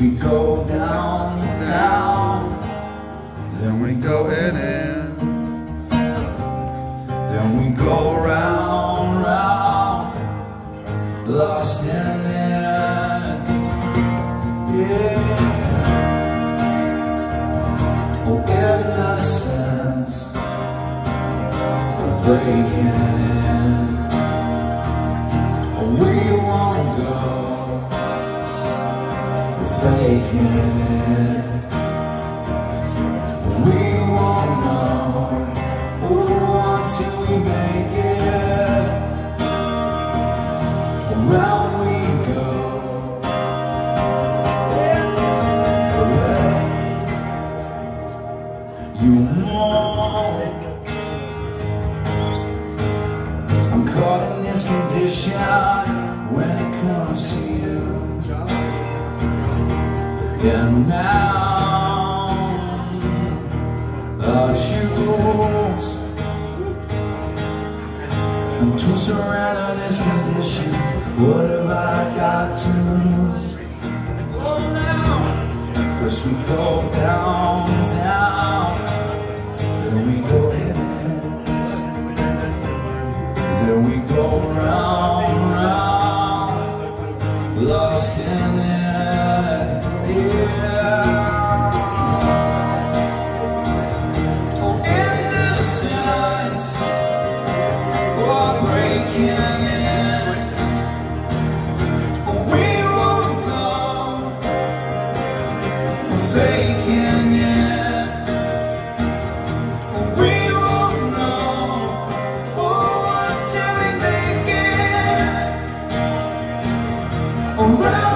we go down, down, Then we go in, then we go round, round, lost in it, yeah. Oh, innocence, breaking in. Oh, we won't go, we're faking it. We won't know until we make it. Around we go. You know I'm caught in this condition when it comes to you. And now I choose and to surrender this condition. What have I got to lose? First we go down, down, then we go in, then we go round, round, lost in it, yeah. Faking it, we won't know until we make it around.